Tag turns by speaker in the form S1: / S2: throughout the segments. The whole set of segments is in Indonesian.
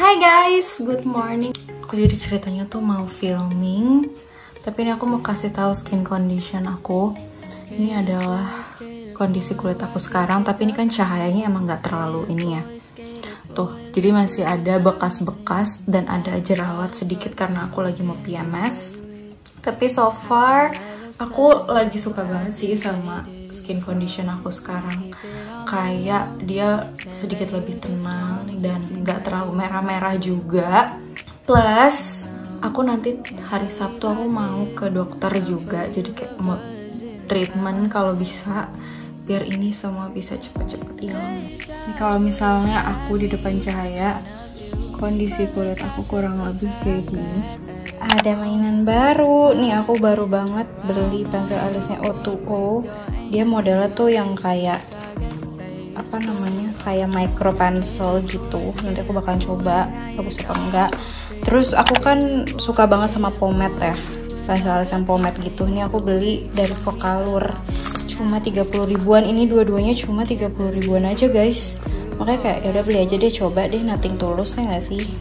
S1: Hai guys, good morning. Aku jadi ceritanya tuh mau filming, tapi ini aku mau kasih tahu skin condition aku. Ini adalah kondisi kulit aku sekarang, tapi ini kan cahayanya emang nggak terlalu ini ya. Tuh, jadi masih ada bekas-bekas dan ada jerawat sedikit karena aku lagi mau PMS. Tapi so far aku lagi suka banget sih sama skin condition aku sekarang. Kayak dia sedikit lebih tenang dan nggak terlalu merah-merah juga. Plus aku nanti hari Sabtu aku mau ke dokter juga, jadi kayak mau treatment kalau bisa biar ini semua bisa cepet-cepet hilang. Ini kalau misalnya aku di depan cahaya, kondisi kulit aku kurang lebih kayak gini. Ada mainan baru nih, aku baru banget beli pensil alisnya O2O. Dia modelnya tuh yang kayak apa namanya, kayak micro pencil gitu. Nanti aku bakalan coba bagus apa enggak. Terus aku kan suka banget sama pomade ya, pensil alis yang pomade gitu. Ini aku beli dari Focallure, cuma 30 ribuan. Ini dua-duanya cuma 30 ribuan aja guys. Makanya kayak ya udah beli aja deh, coba deh, nothing tulus ya nggak sih?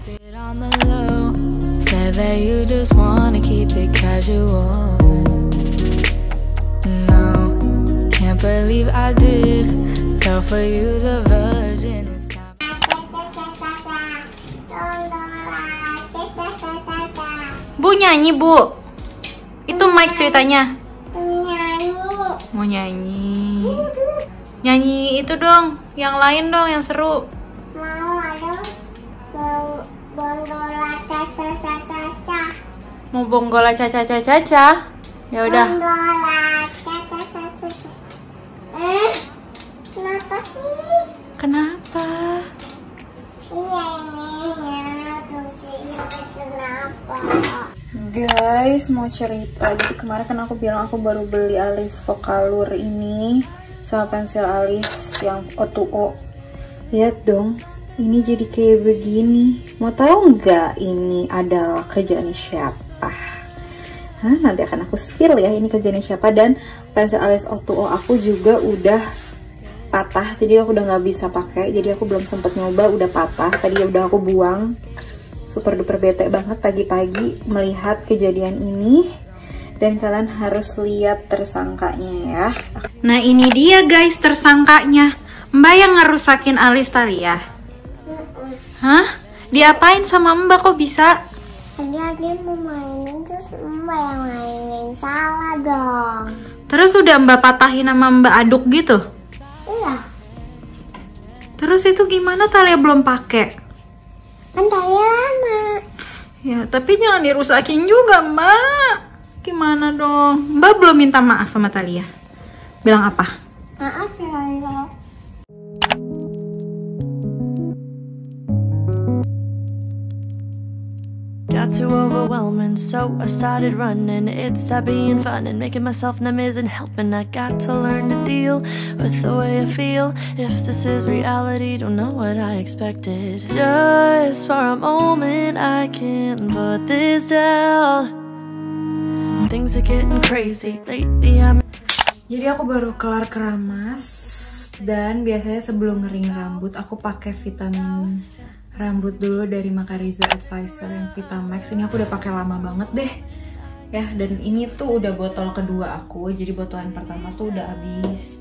S2: That you just wanna keep it casual. No, can't believe I did. Fell for you, the virgin inside.
S1: Bu nyanyi bu, itu Mike ceritanya. Mau nyanyi, nyanyi itu dong, yang lain dong, yang seru. Mau bonggola caca-caca. Ya udah.
S3: Kenapa sih?
S1: Kenapa?
S3: Iya ini kenapa?
S1: Guys, mau cerita. Jadi kemarin kan aku bilang aku baru beli alis Focallure ini sama pensil alis yang O2O. Lihat dong, ini jadi kayak begini. Mau tahu nggak ini adalah kerjaan siapa? Nanti akan aku spill ya ini kerjaan siapa. Dan pensil alis O2O aku juga udah patah, jadi aku udah nggak bisa pakai. Jadi aku belum sempet nyoba, udah patah. Tadi udah aku buang. Super duper bete banget pagi-pagi melihat kejadian ini. Dan kalian harus lihat tersangkanya ya. Nah ini dia guys tersangkanya. Mbak yang ngerusakin alis Talia. Hah? Diapain sama Mbak kok bisa?
S3: Tadi dia mau mainin, terus Mbak yang mainin, salah dong.
S1: Terus udah Mbak patahin sama Mbak aduk gitu?
S3: Iya.
S1: Terus itu gimana, Talia belum pakai?
S3: Kan tadi lama.
S1: Ya, tapi jangan dirusakin juga, Mbak. Gimana dong? Mbak belum minta maaf sama Talia. Bilang apa?
S3: Maaf ya, Lilo.
S2: Got too overwhelming, so I started running. It stopped being fun and making myself numb isn't helping. I got to learn to deal with the way I feel. If this is reality, don't know what I expected. Just for a moment, I can't put this down. Things are getting crazy lately.
S1: Jadi aku baru kelar keramas, dan biasanya sebelum ngering rambut aku pakai vitamin rambut dulu dari Macariza Advisor yang Vitamax. Ini aku udah pakai lama banget deh ya, dan ini tuh udah botol kedua aku. Jadi botolan pertama tuh udah habis.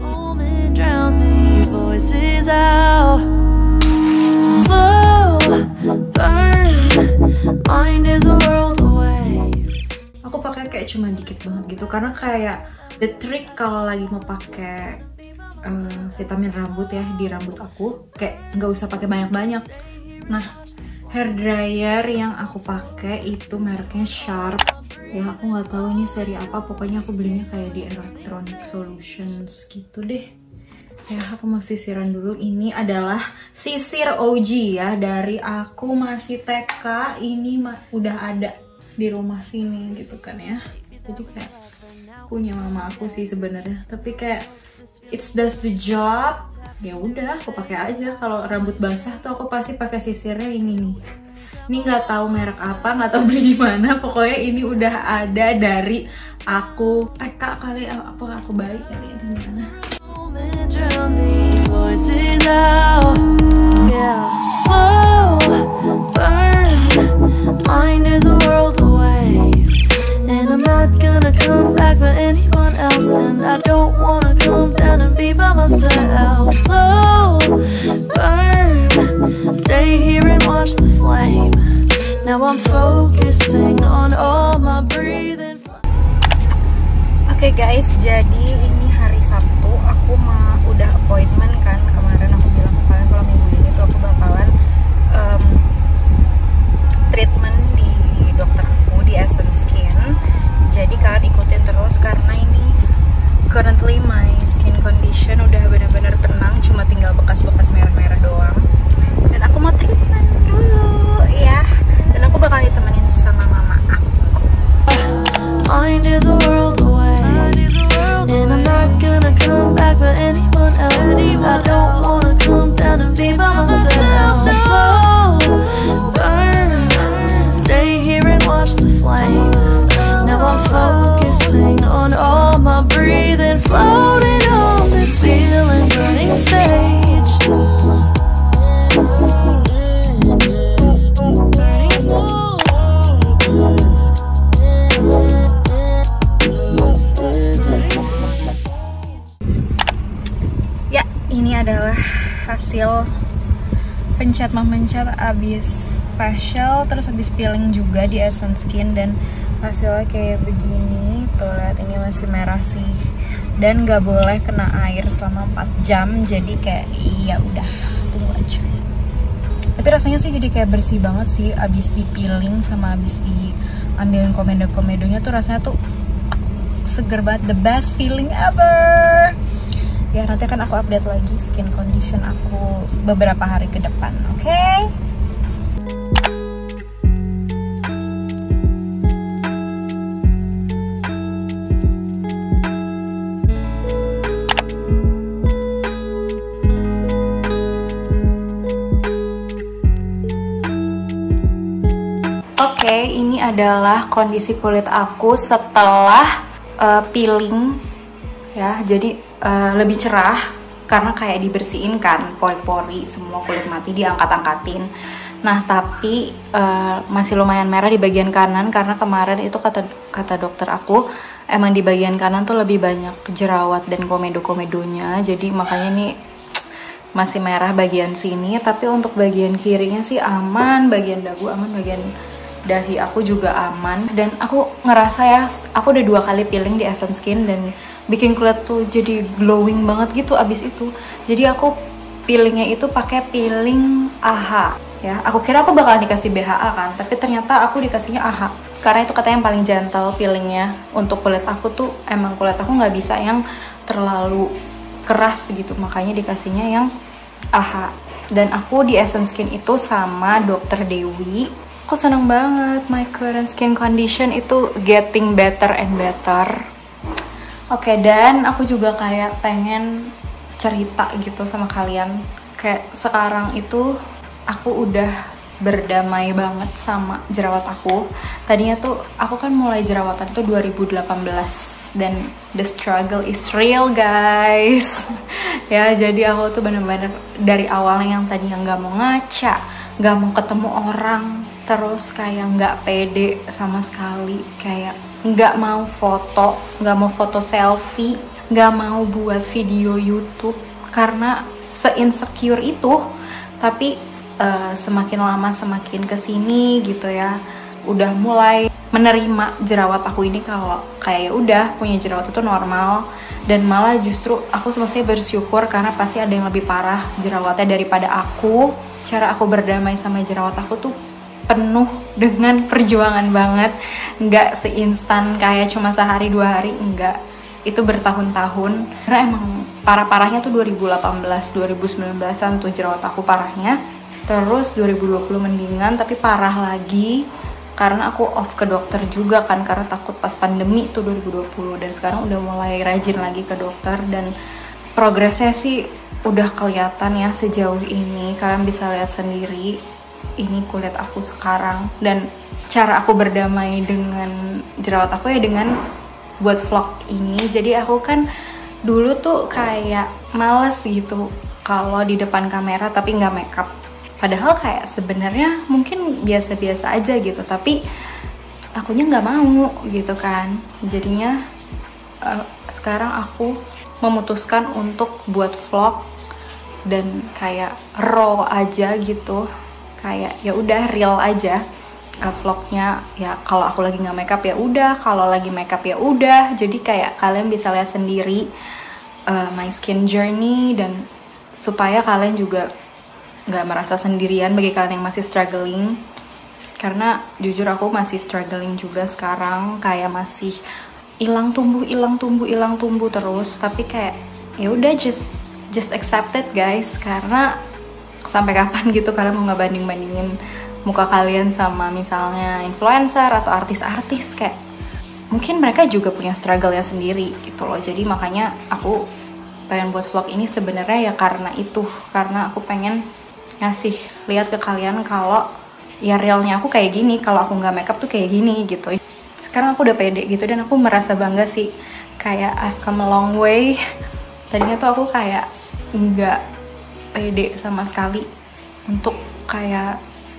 S1: Aku pakai kayak cuma dikit banget gitu, karena kayak the trick kalau lagi mau pakai vitamin rambut ya di rambut aku, kayak nggak usah pakai banyak-banyak. Nah, hair dryer yang aku pakai itu mereknya Sharp. Ya aku nggak tahu ini seri apa, pokoknya aku belinya kayak di Electronic Solutions gitu deh. Ya aku mau sisiran dulu. Ini adalah sisir OG ya, dari aku masih TK. Ini udah ada di rumah sini gitu kan ya. Jadi kayak punya mama aku sih sebenarnya, tapi kayak it does the job. Ya udah aku pakai aja. Kalau rambut basah tuh aku pasti pakai sisirnya ini nih. Ini nggak tahu merek apa, nggak tahu beli di mana. Pokoknya ini udah ada dari aku TK kali, apa aku bayi kali itu gimana.
S2: burn. Mind is a world away, and I'm not gonna come back for anyone else. And I don't wanna come down and be by myself. Slow burn, stay here and watch the flame. Now I'm focusing on all my breathing.
S1: Oke guys, jadi ini hari Sabtu, aku udah appointment kan. Kemarin aku bilang ke kalian kalau minggu ini tuh aku bakalan treatment di dokter aku di Essence Skin. Jadi kalian ikutin terus karena ini currently my skin condition udah benar-benar tenang, cuma tinggal bekas-bekas merah-merah doang. Dan aku mau treatment dulu ya. Dan aku bakal ditemenin sama mama aku.
S2: Mind is a world away, and I'm not gonna come back for anyone else. I don't wanna come down and be by myself. Slow burn, stay here and watch the flame. Now I'm focusing on all my breathing, floating on this feeling, burning sage.
S1: Ini adalah hasil pencet-memencet abis facial, terus abis peeling juga di Essence Skin, dan hasilnya kayak begini. Tuh lihat, ini masih merah sih, dan gak boleh kena air selama 4 jam. Jadi kayak iya udah tunggu aja. Tapi rasanya sih jadi kayak bersih banget sih abis di peeling sama abis diambilin komedo-komedonya. Tuh rasanya tuh seger banget, the best feeling ever. Ya nanti akan aku update lagi skin condition aku beberapa hari ke depan, oke? Oke, ini adalah kondisi kulit aku setelah peeling ya. Jadi lebih cerah karena kayak dibersihin kan pori-pori, semua kulit mati diangkat-angkatin. Nah tapi masih lumayan merah di bagian kanan karena kemarin itu kata dokter aku emang di bagian kanan tuh lebih banyak jerawat dan komedo-komedonya, jadi makanya nih masih merah bagian sini. Tapi untuk bagian kirinya sih aman, bagian dagu aman, bagian dahi aku juga aman. Dan aku ngerasa ya, aku udah 2 kali peeling di Essence Skin dan bikin kulit tuh jadi glowing banget gitu abis itu. Jadi aku peelingnya itu pakai peeling AHA ya. Aku kira aku bakalan dikasih BHA kan, tapi ternyata aku dikasihnya AHA karena itu katanya yang paling gentle peelingnya untuk kulit aku tuh. Emang kulit aku nggak bisa yang terlalu keras gitu, makanya dikasihnya yang AHA. Dan aku di Essence Skin itu sama Dokter Dewi. Aku seneng banget, my current skin condition itu getting better and better. Oke, dan aku juga kayak pengen cerita gitu sama kalian. Kayak sekarang itu aku udah berdamai banget sama jerawat aku. Tadinya tuh aku kan mulai jerawatan tuh 2018 dan the struggle is real guys. Ya, jadi aku tuh bener-bener dari awalnya yang tadinya nggak mau ngaca, nggak mau ketemu orang, terus kayak nggak pede sama sekali, kayak nggak mau foto selfie, nggak mau buat video YouTube karena se-insecure itu. Tapi semakin lama semakin kesini gitu ya, udah mulai menerima jerawat aku ini kalau kayak udah punya jerawat itu normal. Dan malah justru aku semestinya bersyukur karena pasti ada yang lebih parah jerawatnya daripada aku. Cara aku berdamai sama jerawat aku tuh penuh dengan perjuangan banget, nggak seinstan kayak cuma sehari 2 hari, enggak, itu bertahun-tahun. Karena emang parah-parahnya tuh 2018, 2019an tuh jerawat aku parahnya. Terus 2020 mendingan, tapi parah lagi karena aku off ke dokter juga kan, karena takut pas pandemi tuh 2020. Dan sekarang udah mulai rajin lagi ke dokter dan progresnya sih udah kelihatan ya sejauh ini. Kalian bisa lihat sendiri ini kulit aku sekarang, dan cara aku berdamai dengan jerawat aku ya dengan buat vlog ini. Jadi aku kan dulu tuh kayak males gitu kalau di depan kamera tapi nggak makeup. Padahal kayak sebenarnya mungkin biasa-biasa aja gitu, tapi akunya nggak mau gitu kan. Jadinya sekarang aku memutuskan untuk buat vlog dan kayak raw aja gitu, kayak ya udah real aja vlognya. Ya kalau aku lagi nggak makeup ya udah, kalau lagi makeup ya udah. Jadi kayak kalian bisa lihat sendiri my skin journey, dan supaya kalian juga nggak merasa sendirian bagi kalian yang masih struggling. Karena jujur aku masih struggling juga sekarang, kayak masih hilang tumbuh terus. Tapi kayak ya udah, just accept it guys, karena sampai kapan gitu kalian mau ngebanding-bandingin muka kalian sama misalnya influencer atau artis-artis, kayak mungkin mereka juga punya struggle-nya sendiri gitu loh. Jadi makanya aku pengen buat vlog ini sebenarnya ya karena itu, karena aku pengen ngasih lihat ke kalian kalau ya realnya aku kayak gini, kalau aku nggak makeup tuh kayak gini gitu. Sekarang aku udah pede gitu, dan aku merasa bangga sih, kayak I've come a long way. Tadinya tuh aku kayak nggak pede sama sekali untuk kayak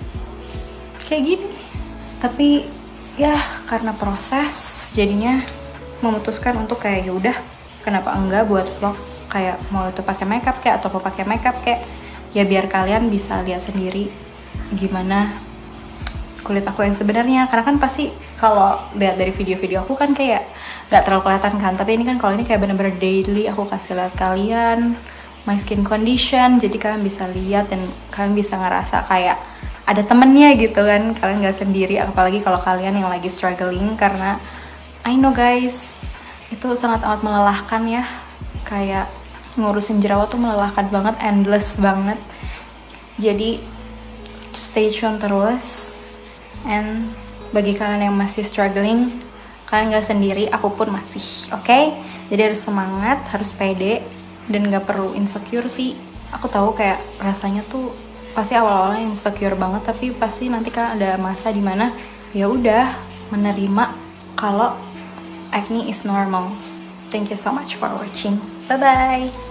S1: gini, tapi ya karena proses jadinya memutuskan untuk kayak yaudah, kenapa enggak buat vlog, kayak mau itu pakai makeup kayak atau mau pakai makeup kayak, ya biar kalian bisa lihat sendiri gimana kulit aku yang sebenarnya. Karena kan pasti kalau lihat dari video-video aku kan kayak nggak terlalu kelihatan kan, tapi ini kan kalau ini kayak bener-bener daily aku kasih lihat kalian my skin condition, jadi kalian bisa lihat dan kalian bisa ngerasa kayak ada temennya gitu kan, kalian nggak sendiri, apalagi kalau kalian yang lagi struggling. Karena I know guys, itu sangat amat melelahkan ya, kayak ngurusin jerawat tuh melelahkan banget, endless banget. Jadi stay tune terus, and bagi kalian yang masih struggling, kalian nggak sendiri, aku pun masih, oke? Jadi harus semangat, harus pede, dan nggak perlu insecure sih. Aku tahu kayak rasanya tuh pasti awal-awalnya insecure banget, tapi pasti nanti kan ada masa dimana ya udah menerima kalau acne is normal. Thank you so much for watching. Bye bye.